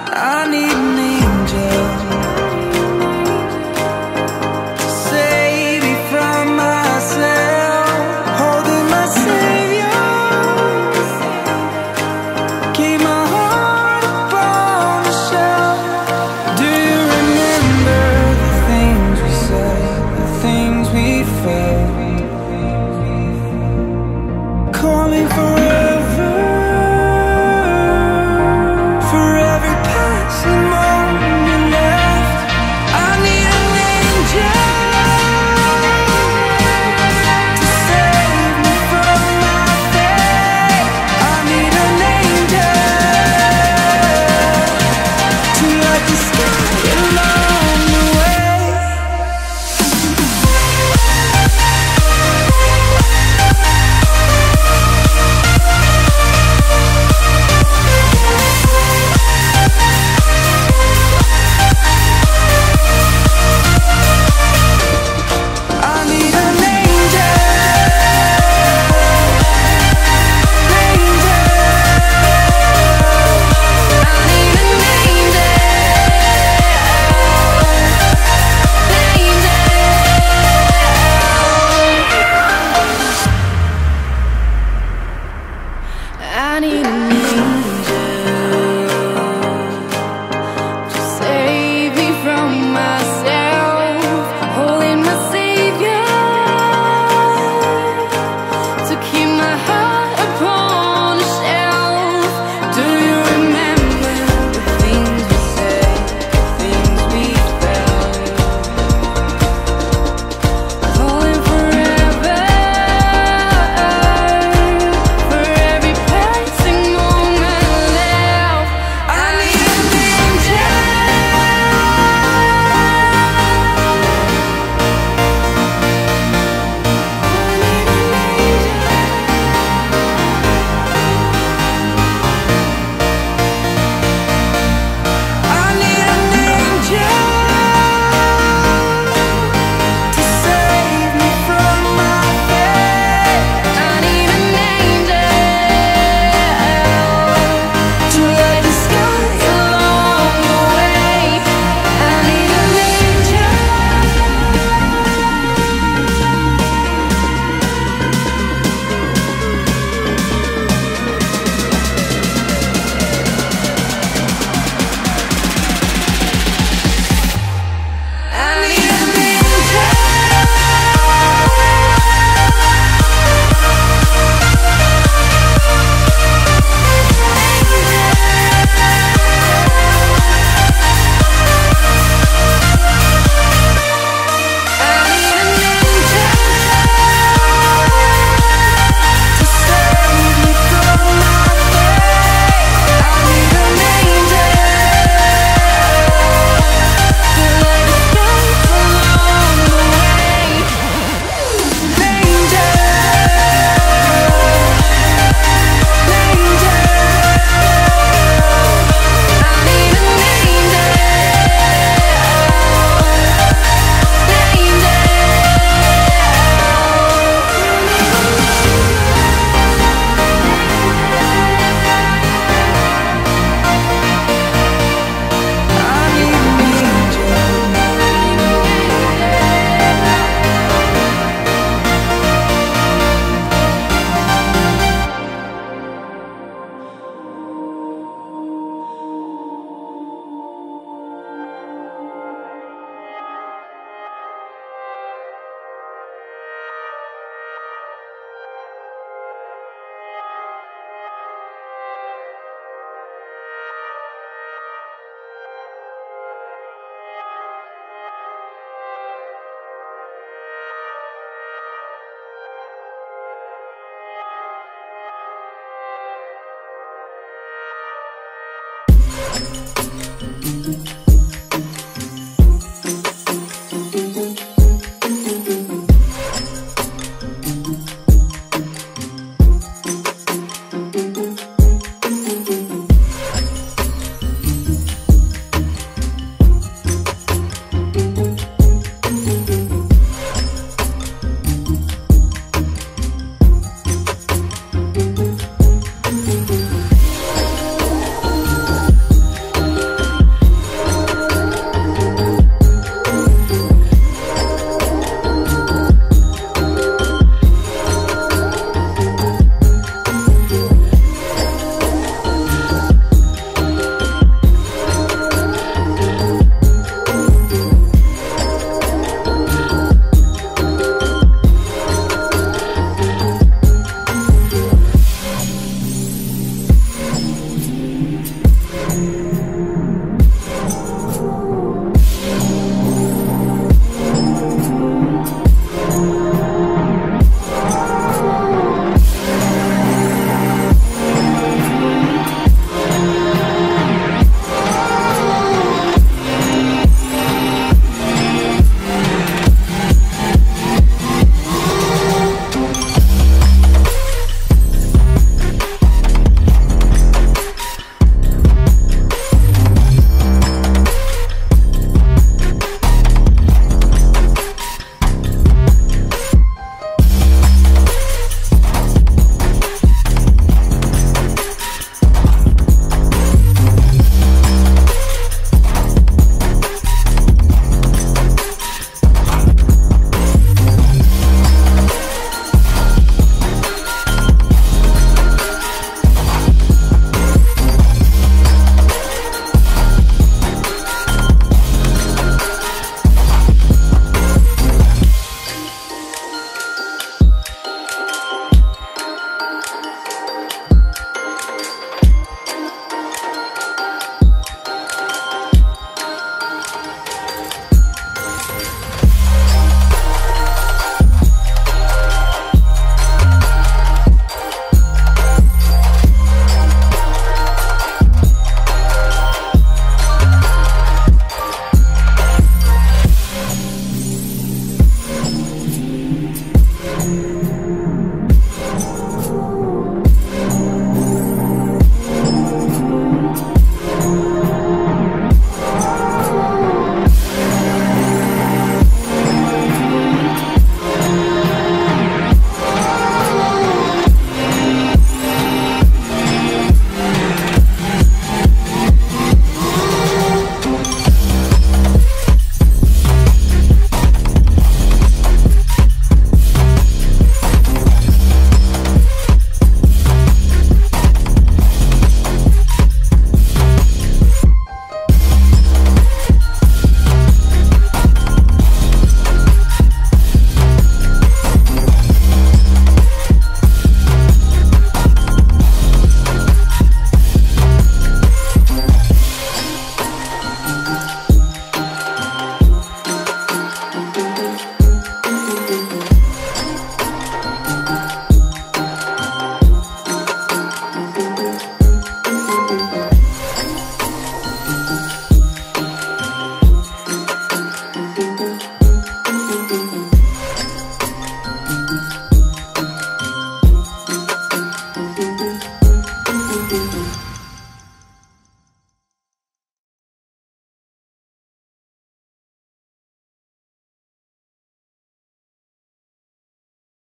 I need an angel to save me from myself. Holding my savior, keep my heart upon the shelf. Do you remember the things we said, the things we felt? Calling forever, for every passing moment left. I need an angel to save me from my fate. I need an angel to light the sky along the way. I need an angel, I need an angel to save me from myself, holding my savior to keep my heart upon a shelf. Do you remember the things we said, the things we felt? Calling forever, for every passing moment left. I need an angel. I need an angel to save me from my fate. I need an angel to light the sky along the way. I need an angel. I need an